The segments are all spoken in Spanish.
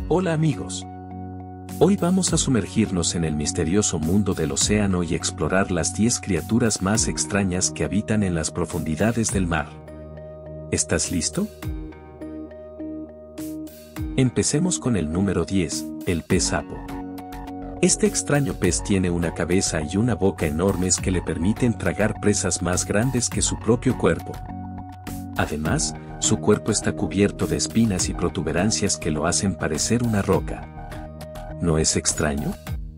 Hola amigos. Hoy vamos a sumergirnos en el misterioso mundo del océano y explorar las 10 criaturas más extrañas que habitan en las profundidades del mar. ¿Estás listo? Empecemos con el número 10, el pez sapo. Este extraño pez tiene una cabeza y una boca enormes que le permiten tragar presas más grandes que su propio cuerpo. Además, su cuerpo está cubierto de espinas y protuberancias que lo hacen parecer una roca. ¿No es extraño?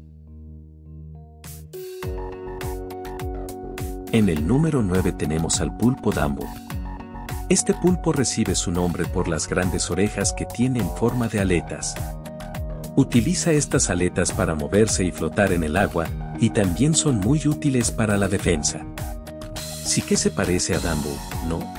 En el número 9 tenemos al pulpo Dumbo. Este pulpo recibe su nombre por las grandes orejas que tiene en forma de aletas. Utiliza estas aletas para moverse y flotar en el agua, y también son muy útiles para la defensa. Sí que se parece a Dumbo, ¿no?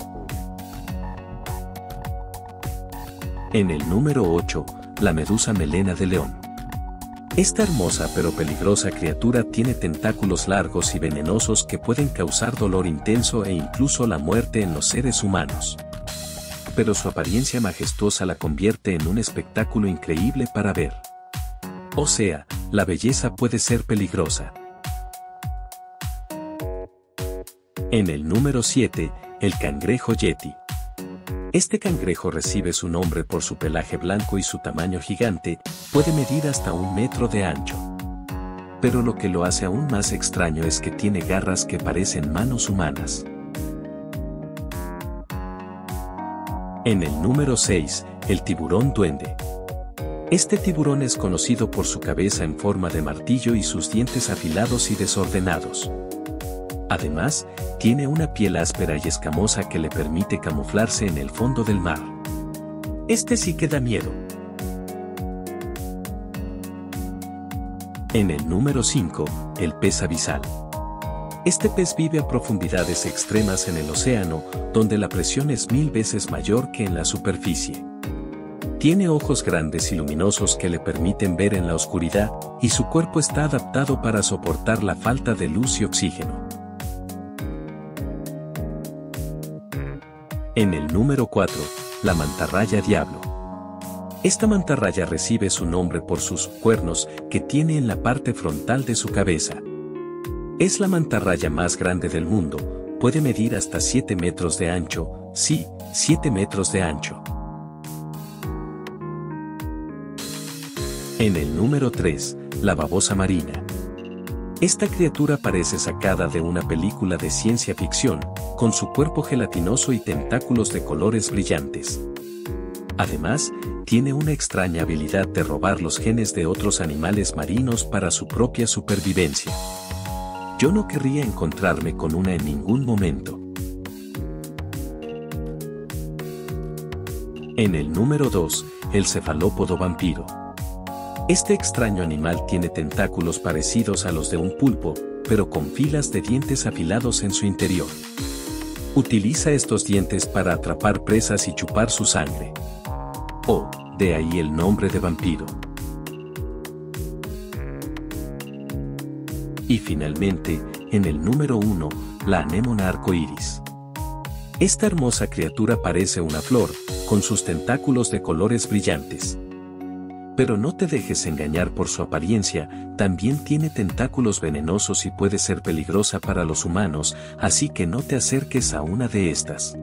En el número 8, la medusa melena de león. Esta hermosa pero peligrosa criatura tiene tentáculos largos y venenosos que pueden causar dolor intenso e incluso la muerte en los seres humanos. Pero su apariencia majestuosa la convierte en un espectáculo increíble para ver. O sea, la belleza puede ser peligrosa. En el número 7, el cangrejo yeti. Este cangrejo recibe su nombre por su pelaje blanco y su tamaño gigante, puede medir hasta 1 metro de ancho. Pero lo que lo hace aún más extraño es que tiene garras que parecen manos humanas. En el número 6, el tiburón duende. Este tiburón es conocido por su cabeza en forma de martillo y sus dientes afilados y desordenados. Además, tiene una piel áspera y escamosa que le permite camuflarse en el fondo del mar. Este sí que da miedo. En el número 5, el pez abisal. Este pez vive a profundidades extremas en el océano, donde la presión es 1000 veces mayor que en la superficie. Tiene ojos grandes y luminosos que le permiten ver en la oscuridad, y su cuerpo está adaptado para soportar la falta de luz y oxígeno. En el número 4, la mantarraya diablo. Esta mantarraya recibe su nombre por sus cuernos que tiene en la parte frontal de su cabeza. Es la mantarraya más grande del mundo, puede medir hasta 7 metros de ancho, sí, 7 metros de ancho. En el número 3, la babosa marina. Esta criatura parece sacada de una película de ciencia ficción, con su cuerpo gelatinoso y tentáculos de colores brillantes. Además, tiene una extraña habilidad de robar los genes de otros animales marinos para su propia supervivencia. Yo no querría encontrarme con una en ningún momento. En el número 2, el cefalópodo vampiro. Este extraño animal tiene tentáculos parecidos a los de un pulpo, pero con filas de dientes afilados en su interior. Utiliza estos dientes para atrapar presas y chupar su sangre. Oh, de ahí el nombre de vampiro. Y finalmente, en el número 1, la anémona arcoíris. Esta hermosa criatura parece una flor, con sus tentáculos de colores brillantes. Pero no te dejes engañar por su apariencia, también tiene tentáculos venenosos y puede ser peligrosa para los humanos, así que no te acerques a una de estas.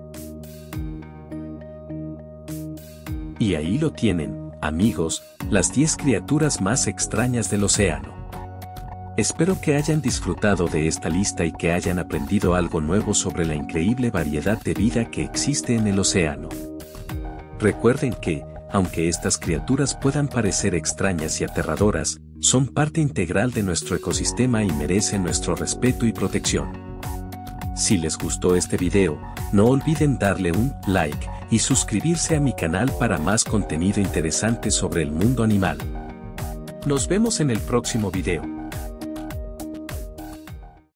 Y ahí lo tienen, amigos, las 10 criaturas más extrañas del océano. Espero que hayan disfrutado de esta lista y que hayan aprendido algo nuevo sobre la increíble variedad de vida que existe en el océano. Recuerden que, aunque estas criaturas puedan parecer extrañas y aterradoras, son parte integral de nuestro ecosistema y merecen nuestro respeto y protección. Si les gustó este video, no olviden darle un like y suscribirse a mi canal para más contenido interesante sobre el mundo animal. Nos vemos en el próximo video.